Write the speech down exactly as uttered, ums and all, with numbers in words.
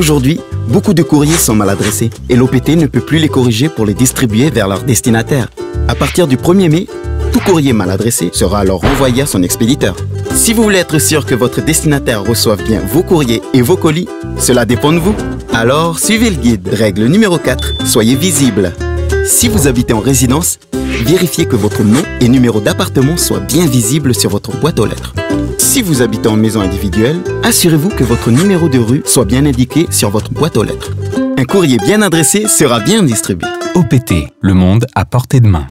Aujourd'hui, beaucoup de courriers sont mal adressés et l'O P T ne peut plus les corriger pour les distribuer vers leur destinataire. À partir du premier mai, tout courrier mal adressé sera alors renvoyé à son expéditeur. Si vous voulez être sûr que votre destinataire reçoive bien vos courriers et vos colis, cela dépend de vous. Alors, suivez le guide. Règle numéro quatre, soyez visible. Si vous habitez en résidence, vérifiez que votre nom et numéro d'appartement soient bien visibles sur votre boîte aux lettres. Si vous habitez en maison individuelle, assurez-vous que votre numéro de rue soit bien indiqué sur votre boîte aux lettres. Un courrier bien adressé sera bien distribué. O P T, le monde à portée de main.